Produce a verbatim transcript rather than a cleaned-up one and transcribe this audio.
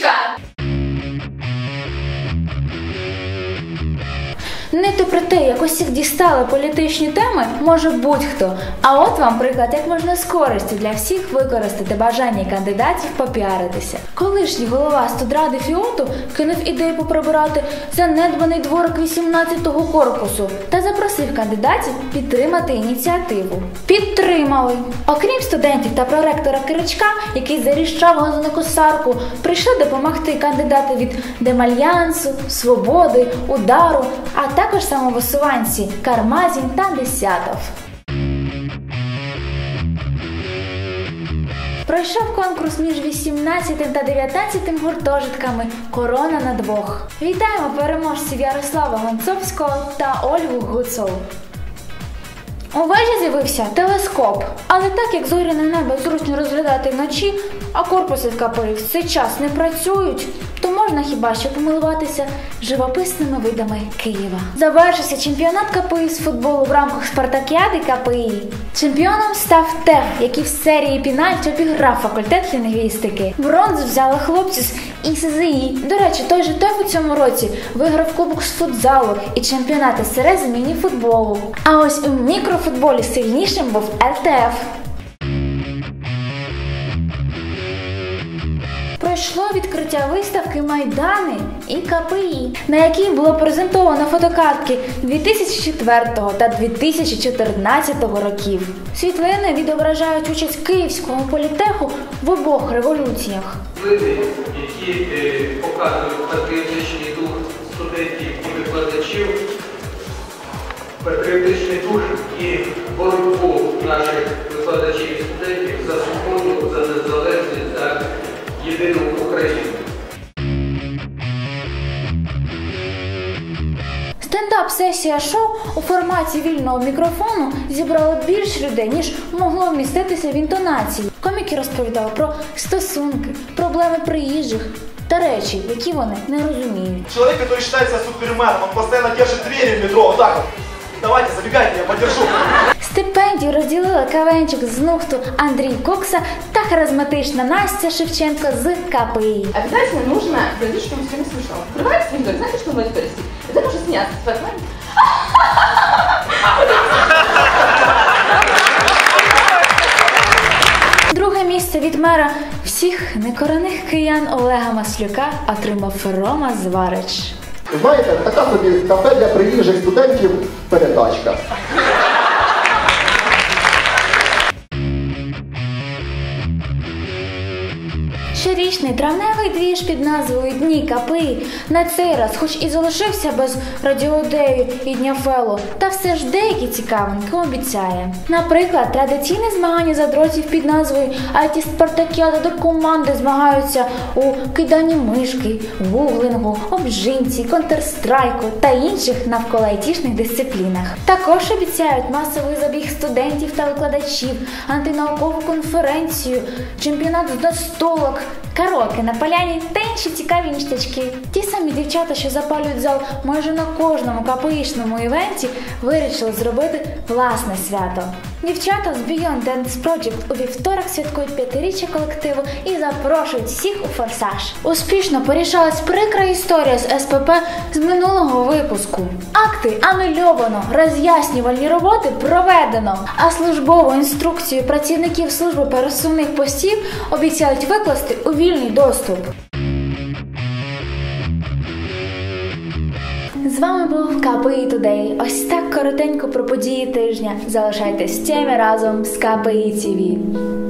Умнічка! Нити про те, як усіх дістали політичні теми, може будь-хто. А от вам приклад, як можна з користю для всіх використати бажання кандидатів попіаритися. Колишній голова студради Фіоту кинув ідею поприбирати занедбаний дворик вісімнадцятого корпусу та запросив кандидатів підтримати ініціативу. Підтримали! Окрім студентів та проректора Киричка, який заріщав газонокосарку, прийшли допомогти кандидати від Демальянсу, Свободи, Удару, а також самовисуванці Кармазін та Десятов. Пройшов конкурс між вісімнадцятим та дев'ятнадцятим гуртожитками «Корона на двох». Вітаємо переможців Ярослава Гонцовського та Ольгу Гуцул. У вежі з'явився телескоп, але так як зоряне небо зручно розглядати вночі, а корпуси в КПІ в цей час не працюють, то можна хіба що помилуватися живописними видами Києва. Завершився чемпіонат КПІ з футболу в рамках спартакіади КПІ. Чемпіоном став ТЕФ, який в серії пенальті обіграв факультет лінгвістики. Бронзу взяли хлопці з І С З І. До речі, той же ТЕФ у цьому році виграв кубок з футзалу і чемпіонат ес ер ес з міні-футболу. А ось у мікрофутболі сильнішим був Ел Те Еф. Пройшло відкриття виставки «Майдани» і КПІ, на якій було презентовано фотокартки дві тисячі четвертого та дві тисячі чотирнадцятого років. Світлини відображають участь Київського політеху в обох революціях. Світлини, які е, показують патріотичний дух студентів і викладачів, патріотичний дух і боротьбу наших викладачів і студентів за свободу, за незалежність, за єдину Україну. Стендап-сесія шоу у форматі вільного мікрофону зібрала більше людей, ніж могло вміститися в інтонації. Коміки розповідали про стосунки, проблеми приїжджих та речі, які вони не розуміють. Чоловік, який вважається суперменом, він постійно держить двері в метро, отак от. Давайте, забігайте, я подержу. Стипендію розділили кавенчик з Нухту Андрій Кокса та харизматична Настя Шевченко з КПІ. Обязательно нужно говорить, что все смешно. Открывается виндой, знаете, что в аудитории сидит? Это нужно смеяться. Друге місце від мера всіх некорених киян Олега Маслюка отримав Рома Зварич. Знаєте, така собі кафе для приїжджих студентів передачка. Щорічний травневий двіж під назвою «Дні КПІ» на цей раз, хоч і залишився без радіодею і Дня Фелло, та все ж деякі цікавинки обіцяє. Наприклад, традиційне змагання задротів під назвою «ай ті-спартакіада», де команди змагаються у киданні мишки, гуглингу, обжимці, контрстрайку та інших навколо айтішних дисциплінах. Також обіцяють масовий забіг студентів та викладачів, антинаукову конференцію, чемпіонат з настолок, караоке на поляні та інші цікаві ніштячки. Ті самі дівчата, що запалюють зал майже на кожному КПІшному івенті, вирішили зробити власне свято. Дівчата з Beyond Dance Project у вівторок святкують п'ятиріччя колективу і запрошують всіх у форсаж. Успішно порішалась прикра історія з ес пе пе з минулого випуску. Акти анульовано, роз'яснювальні роботи проведено, а службову інструкцію працівників служби пересувних постів обіцяють викласти у вільний доступ. З вами був КПІ Today. Ось так коротенько про події тижня. Залишайтесь з теми разом з КПІ Ті Ві.